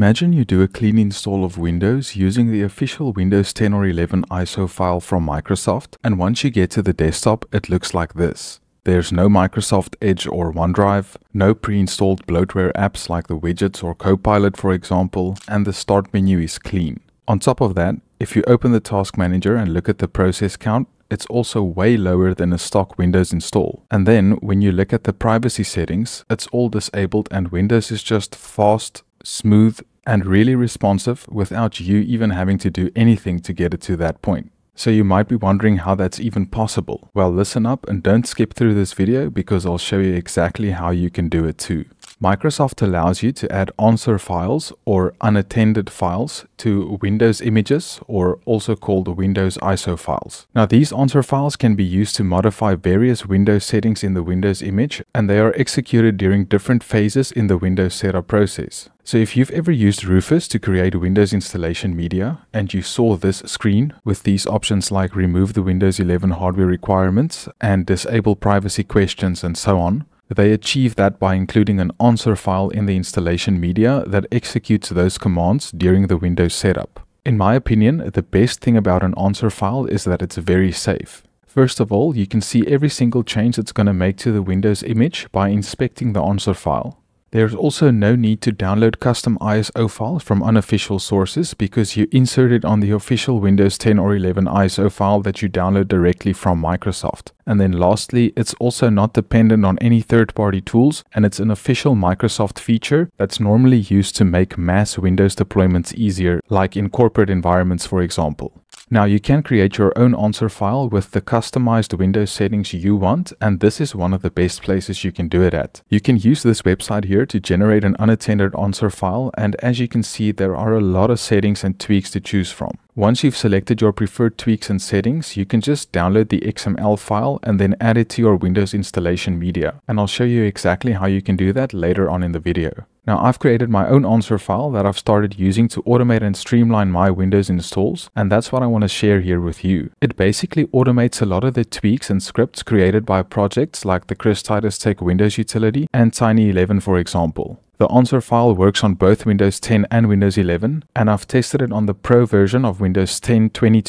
Imagine you do a clean install of Windows using the official Windows 10 or 11 ISO file from Microsoft, and once you get to the desktop, it looks like this. There's no Microsoft Edge or OneDrive, no pre-installed bloatware apps like the widgets or Copilot for example, and the start menu is clean. On top of that, if you open the Task Manager and look at the process count, it's also way lower than a stock Windows install. And then when you look at the privacy settings, it's all disabled and Windows is just fast, smooth, and really responsive without you even having to do anything to get it to that point. So you might be wondering how that's even possible. Well, listen up and don't skip through this video because I'll show you exactly how you can do it too. Microsoft allows you to add answer files or unattended files to Windows images, or also called Windows ISO files. Now these answer files can be used to modify various Windows settings in the Windows image, and they are executed during different phases in the Windows setup process. So if you've ever used Rufus to create Windows installation media and you saw this screen with these options like remove the Windows 11 hardware requirements and disable privacy questions and so on, they achieve that by including an answer file in the installation media that executes those commands during the Windows setup. In my opinion, the best thing about an answer file is that it's very safe. First of all, you can see every single change it's going to make to the Windows image by inspecting the answer file. There's also no need to download custom ISO files from unofficial sources because you insert it on the official Windows 10 or 11 ISO file that you download directly from Microsoft. And then lastly, it's also not dependent on any third-party tools, and it's an official Microsoft feature that's normally used to make mass Windows deployments easier, like in corporate environments for example. Now you can create your own answer file with the customized Windows settings you want, and this is one of the best places you can do it at. You can use this website here to generate an unattended answer file, and as you can see there are a lot of settings and tweaks to choose from. Once you've selected your preferred tweaks and settings, you can just download the XML file and then add it to your Windows installation media, and I'll show you exactly how you can do that later on in the video. Now I've created my own answer file that I've started using to automate and streamline my Windows installs, and that's what I want to share here with you. It basically automates a lot of the tweaks and scripts created by projects like the Chris Titus Tech Windows utility and Tiny11 for example. The answer file works on both Windows 10 and Windows 11, and I've tested it on the Pro version of Windows 10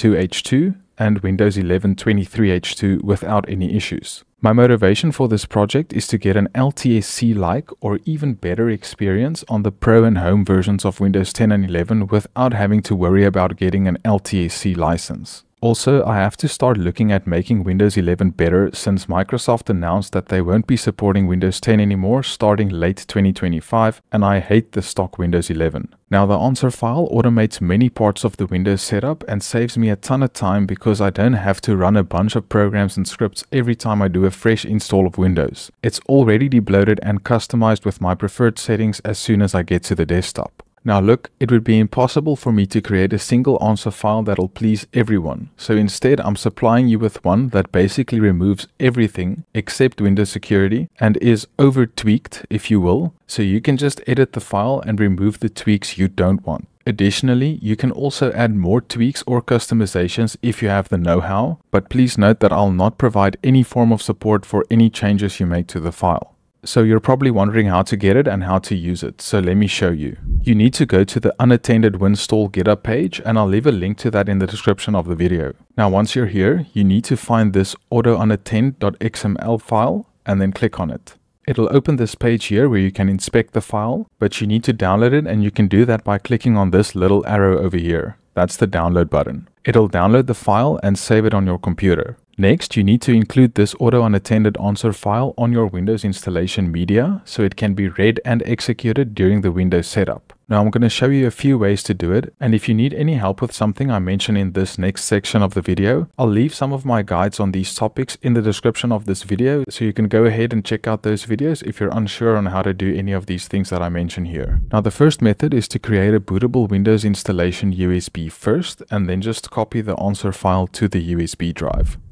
22H2 and Windows 11 23H2 without any issues. My motivation for this project is to get an LTSC-like or even better experience on the Pro and Home versions of Windows 10 and 11 without having to worry about getting an LTSC license. Also, I have to start looking at making Windows 11 better since Microsoft announced that they won't be supporting Windows 10 anymore starting late 2025, and I hate the stock Windows 11. Now the answer file automates many parts of the Windows setup and saves me a ton of time because I don't have to run a bunch of programs and scripts every time I do a fresh install of Windows. It's already debloated and customized with my preferred settings as soon as I get to the desktop. Now look, it would be impossible for me to create a single answer file that'll please everyone. So instead I'm supplying you with one that basically removes everything except Windows security and is over tweaked, if you will. So you can just edit the file and remove the tweaks you don't want. Additionally, you can also add more tweaks or customizations if you have the know-how, but please note that I'll not provide any form of support for any changes you make to the file. So you're probably wondering how to get it and how to use it, so let me show you. You need to go to the unattended Winstall GitHub page, and I'll leave a link to that in the description of the video. Now once you're here, you need to find this autounattend.xml file and then click on it. It'll open this page here where you can inspect the file, but you need to download it, and you can do that by clicking on this little arrow over here. That's the download button. It'll download the file and save it on your computer. Next, you need to include this auto-unattended answer file on your Windows installation media so it can be read and executed during the Windows setup. Now I'm going to show you a few ways to do it, and if you need any help with something I mention in this next section of the video, I'll leave some of my guides on these topics in the description of this video, so you can go ahead and check out those videos if you're unsure on how to do any of these things that I mention here. Now the first method is to create a bootable Windows installation USB first, and then just copy the answer file to the USB drive.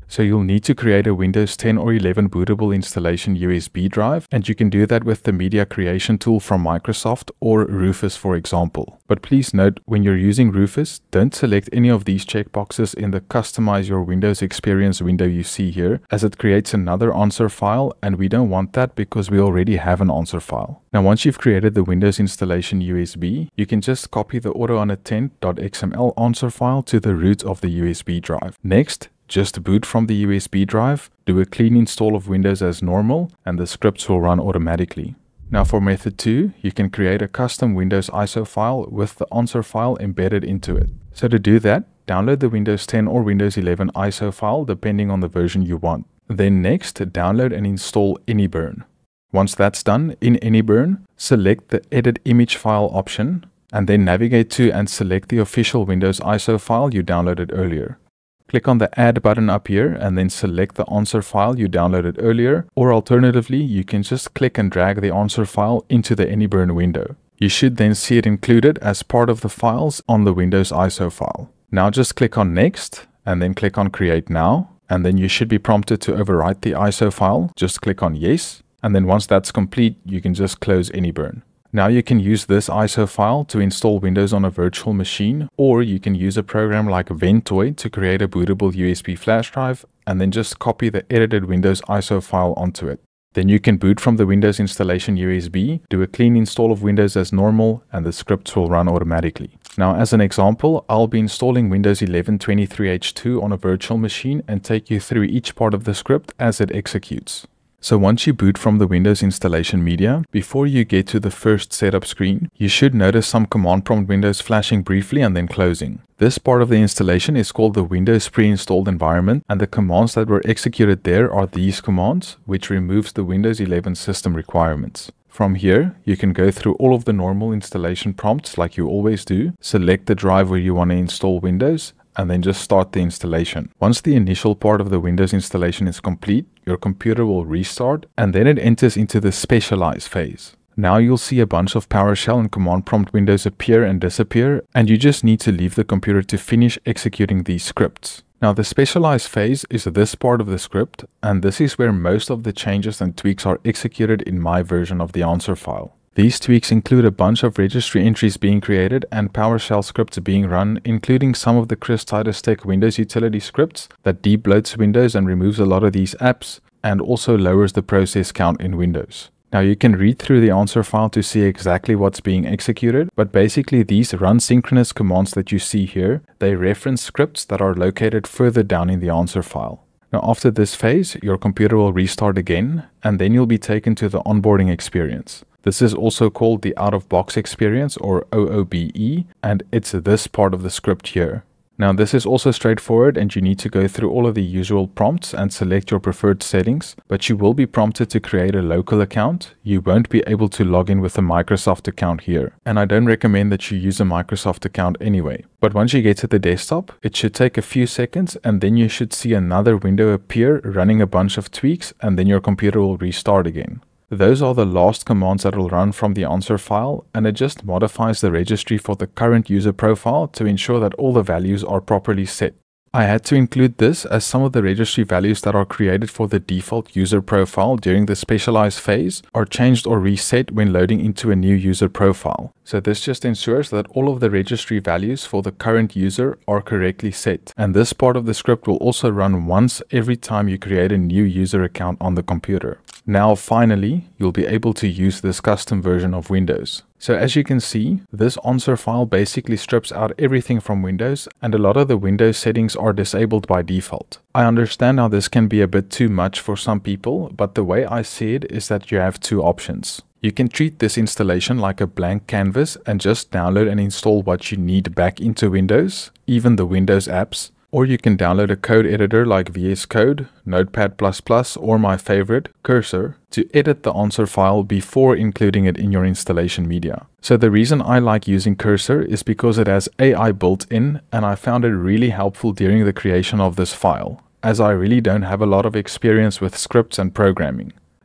So you'll need to create a Windows 10 or 11 bootable installation USB drive, and you can do that with the media creation tool from Microsoft or Rufus, for example. But please note, when you're using Rufus, don't select any of these checkboxes in the Customize Your Windows Experience window you see here, as it creates another answer file, and we don't want that because we already have an answer file. Now once you've created the Windows installation USB, you can just copy the AutoUnattend.xml answer file to the root of the USB drive. Next, just boot from the USB drive, do a clean install of Windows as normal, and the scripts will run automatically. Now for method 2, you can create a custom Windows ISO file with the answer file embedded into it. So to do that, download the Windows 10 or Windows 11 ISO file depending on the version you want. Then next, download and install AnyBurn. Once that's done, in AnyBurn, select the Edit Image File option, and then navigate to and select the official Windows ISO file you downloaded earlier. Click on the Add button up here and then select the answer file you downloaded earlier, or alternatively, you can just click and drag the answer file into the AnyBurn window. You should then see it included as part of the files on the Windows ISO file. Now just click on Next and then click on Create Now, and then you should be prompted to overwrite the ISO file. Just click on Yes, and then once that's complete, you can just close AnyBurn. Now you can use this ISO file to install Windows on a virtual machine, or you can use a program like Ventoy to create a bootable USB flash drive and then just copy the edited Windows ISO file onto it. Then you can boot from the Windows installation USB, do a clean install of Windows as normal, and the scripts will run automatically. Now as an example, I'll be installing Windows 11 23H2 on a virtual machine and take you through each part of the script as it executes. So once you boot from the Windows installation media, before you get to the first setup screen, you should notice some command prompt windows flashing briefly and then closing. This part of the installation is called the Windows pre-installed environment, and the commands that were executed there are these commands, which removes the Windows 11 system requirements. From here, you can go through all of the normal installation prompts like you always do, select the drive where you want to install Windows, and then just start the installation. Once the initial part of the Windows installation is complete, your computer will restart, and then it enters into the Specialize phase. Now you'll see a bunch of PowerShell and command prompt windows appear and disappear, and you just need to leave the computer to finish executing these scripts. Now the Specialize phase is this part of the script, and this is where most of the changes and tweaks are executed in my version of the answer file. These tweaks include a bunch of registry entries being created and PowerShell scripts being run, including some of the Chris Titus Tech Windows utility scripts that debloats Windows and removes a lot of these apps, and also lowers the process count in Windows. Now you can read through the answer file to see exactly what's being executed, but basically these run synchronous commands that you see here, they reference scripts that are located further down in the answer file. Now after this phase, your computer will restart again, and then you'll be taken to the onboarding experience. This is also called the out-of-box experience, or OOBE, and it's this part of the script here. Now this is also straightforward, and you need to go through all of the usual prompts and select your preferred settings, but you will be prompted to create a local account. You won't be able to log in with a Microsoft account here, and I don't recommend that you use a Microsoft account anyway. But once you get to the desktop, it should take a few seconds, and then you should see another window appear running a bunch of tweaks, and then your computer will restart again. Those are the last commands that will run from the answer file, and it just modifies the registry for the current user profile to ensure that all the values are properly set. I had to include this as some of the registry values that are created for the default user profile during the Specialize phase are changed or reset when loading into a new user profile. So this just ensures that all of the registry values for the current user are correctly set. And this part of the script will also run once every time you create a new user account on the computer. Now finally, you'll be able to use this custom version of Windows. So as you can see, this answer file basically strips out everything from Windows, and a lot of the Windows settings are disabled by default. I understand how this can be a bit too much for some people, but the way I see it is that you have two options. You can treat this installation like a blank canvas and just download and install what you need back into Windows, even the Windows apps. Or you can download a code editor like VS Code, Notepad++, or my favorite, Cursor, to edit the answer file before including it in your installation media. So the reason I like using Cursor is because it has AI built in, and I found it really helpful during the creation of this file, as I really don't have a lot of experience with scripts and programming.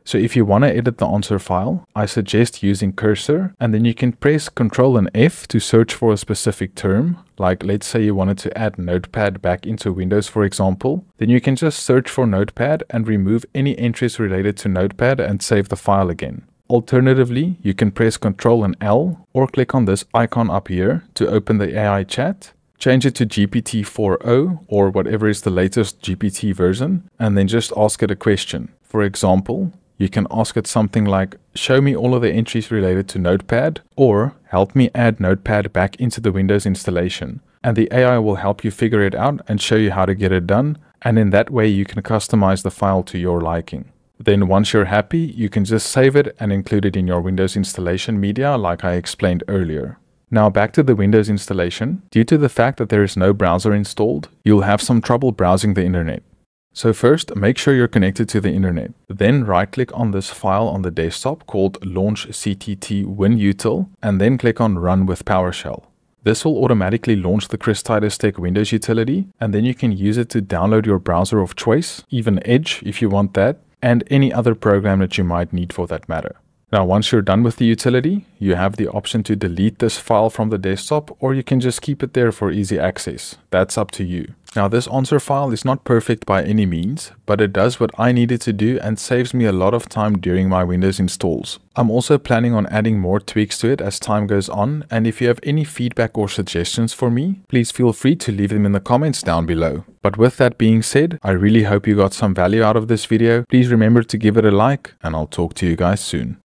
So if you want to edit the answer file, I suggest using cursor, and then you can press Ctrl and F to search for a specific term. Like let's say you wanted to add Notepad back into Windows, for example. Then you can just search for Notepad and remove any entries related to Notepad and save the file again. Alternatively, you can press Ctrl and L or click on this icon up here to open the AI chat. Change it to GPT-4o or whatever is the latest GPT version, and then just ask it a question. For example, you can ask it something like, show me all of the entries related to Notepad, or help me add Notepad back into the Windows installation. And the AI will help you figure it out and show you how to get it done, and in that way you can customize the file to your liking. Then once you're happy, you can just save it and include it in your Windows installation media like I explained earlier. Now back to the Windows installation. Due to the fact that there is no browser installed, you'll have some trouble browsing the internet. So first, make sure you're connected to the internet. Then right-click on this file on the desktop called Launch CTT WinUtil, and then click on Run with PowerShell. This will automatically launch the Chris Titus Tech Windows utility, and then you can use it to download your browser of choice, even Edge if you want that, and any other program that you might need for that matter. Now once you're done with the utility, you have the option to delete this file from the desktop, or you can just keep it there for easy access. That's up to you. Now this answer file is not perfect by any means, but it does what I needed to do and saves me a lot of time during my Windows installs. I'm also planning on adding more tweaks to it as time goes on, and if you have any feedback or suggestions for me, please feel free to leave them in the comments down below. But with that being said, I really hope you got some value out of this video. Please remember to give it a like, and I'll talk to you guys soon.